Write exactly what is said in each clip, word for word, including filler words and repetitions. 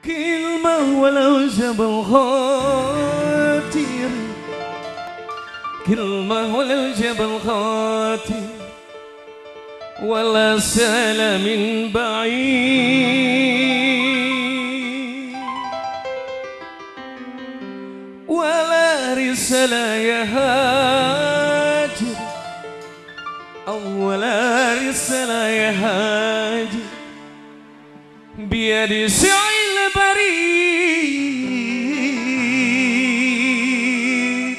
كلمة ولو جبل خاطر، كلمة ولو جبل خاطر، ولا سال من بعيد، ولا رسالة يهاجر، أو ولا رسالة يهاجر بيد سعي البريد،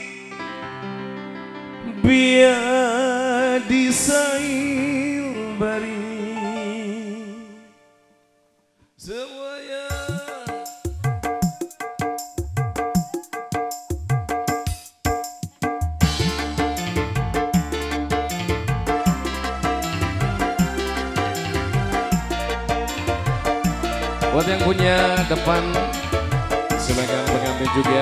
بيد سعي البريد. Semuanya buat yang punya depan silakan pengantin juga.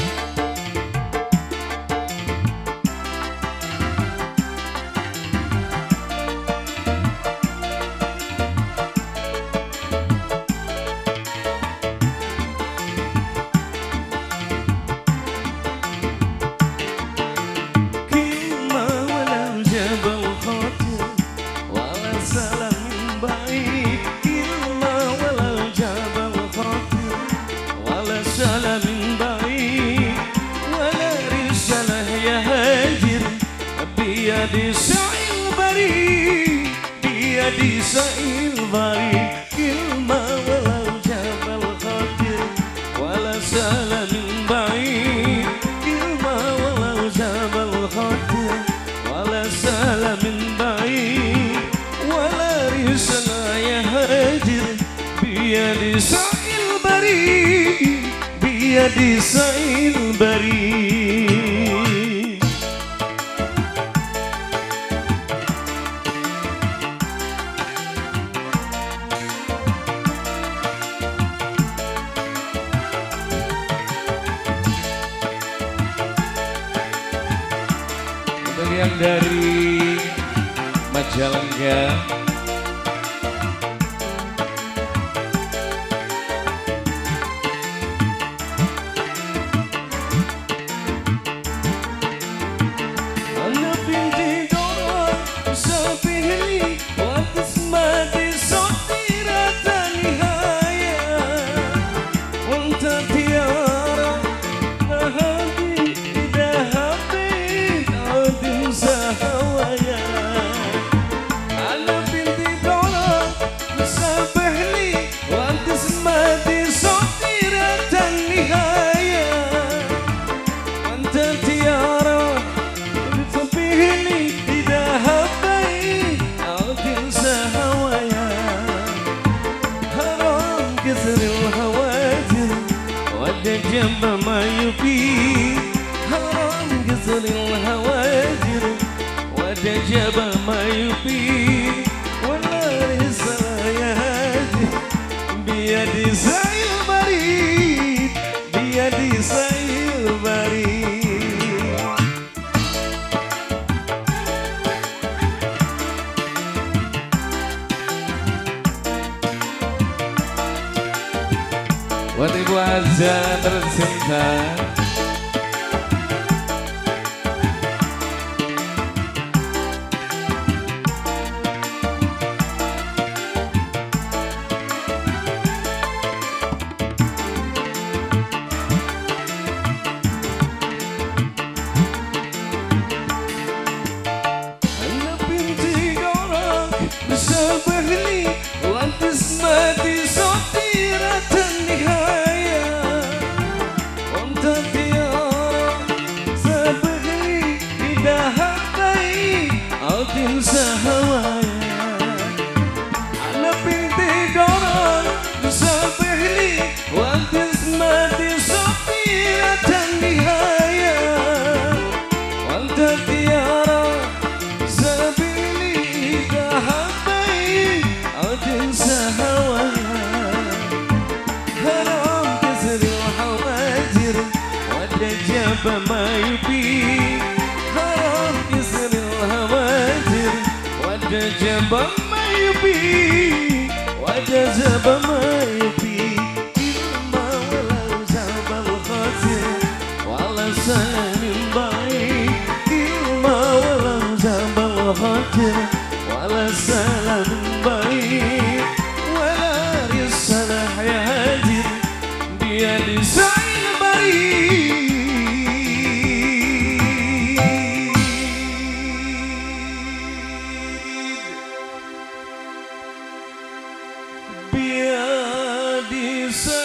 بيد سعي البريد، بيد سعي البريد، كلمة ولو جبل خاطر ولا سال من بعيد، كلمة ولو جبل خاطر ولا سال من بعيد، ولا رسالة يهاجر بيد سعي البريد، بيد سعي البريد. Yang dari Majalengka, جنب ما يبي حرام قصر الهواجر، وتجب ما يبي ولا رسالة يهاجر بيد سعي البريد، بيد سعي البريد. Buat Ibu Azza tercinta, anak binti orang bersabahli lantas mati sotiratan nihaya, untuk tiara sabahli tidak habai altin sahawaya, anak binti orang bersabahli lantas mati sotiratan nihaya, untuk tiara sabahli tidak habai altin sahawaya. حرام كسر الحواجر وتجب ما يبي، حرام كسر الحواجر وتجب ما يبي، وتجب ما يبي، سلام baik ilma walau jabal khatir wala salam baik wala risalah ya hadir dia di sa'il baik biar di